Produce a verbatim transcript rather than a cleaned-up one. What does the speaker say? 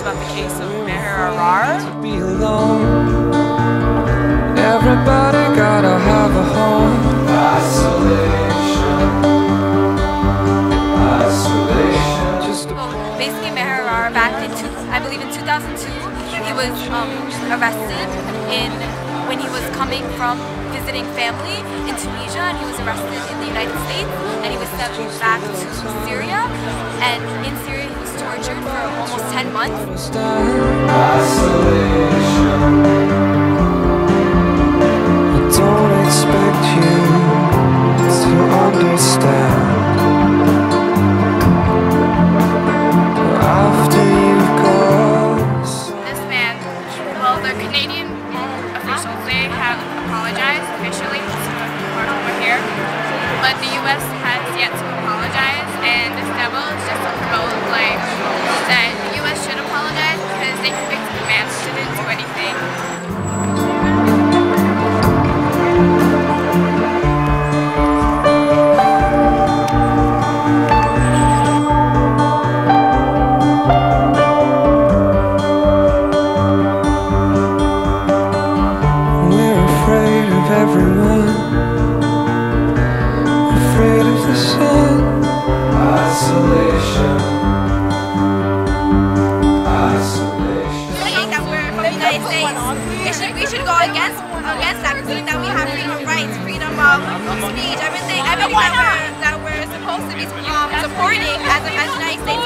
about the case of Meher Arar. Everybody gotta have a home. Isolation. Isolation. Just well, basically, Meher Arar, back in two, I believe in two thousand two, he was um, arrested in when he was coming from visiting family in Tunisia, and he was arrested in the United States, and he was sent back to Syria. And in Syria, he was tortured for almost ten months. Isolation. Don't expect you to understand. After you've gone. This man, well, the Canadian officials, they have apologized officially to people over here, but the U S has yet to apologize, and this demo is just to promote like that the U S should apologize because they convicted the man who didn't do anything. Everyone afraid of the sun. Isolation. Isolation. Saying that we're from the United States, it should, we should go against against that, because that we have freedom of rights, freedom of speech, everything, everything that we're that we're supposed to be um, supporting as a, as the United States